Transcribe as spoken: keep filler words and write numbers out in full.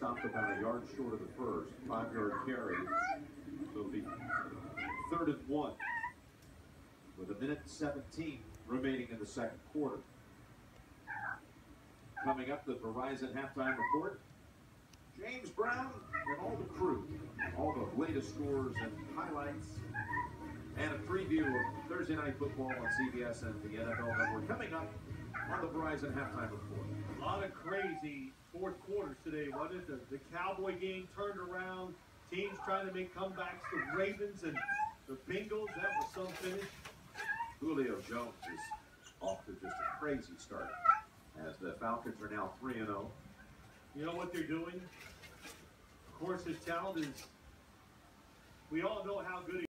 stopped about a yard short of the first. Five-yard carry. So it'll be third and one with a minute seventeen remaining in the second quarter. Coming up, the Verizon halftime report. James Brown and all the crew. All the latest scores and highlights. And a preview of Thursday Night Football on C B S and the N F L Network coming up on the Verizon halftime report. A lot of crazy fourth quarters today. What is it? The Cowboy game turned around. Teams trying to make comebacks. The Ravens and the Bengals. That was some finish. Julio Jones is off to just a crazy start as the Falcons are now three and oh. You know what they're doing? Of course, his talent is, we all know how good he